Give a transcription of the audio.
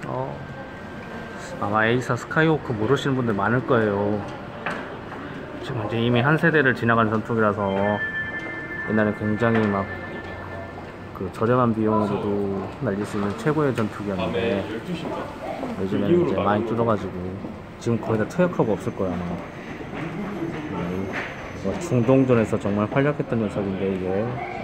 아마 에이사 스카이호크 모르시는 분들 많을 거예요. 지금 이제 이미 한 세대를 지나간 전투기라서 옛날에 굉장히 막 그 저렴한 비용으로도 날릴 수 있는 최고의 전투기였는데 요즘에는 이제 많이 뚫어가지고 지금 거의 다 퇴역하고 없을 거야 아마. 중동전에서 정말 활약했던 녀석인데 이게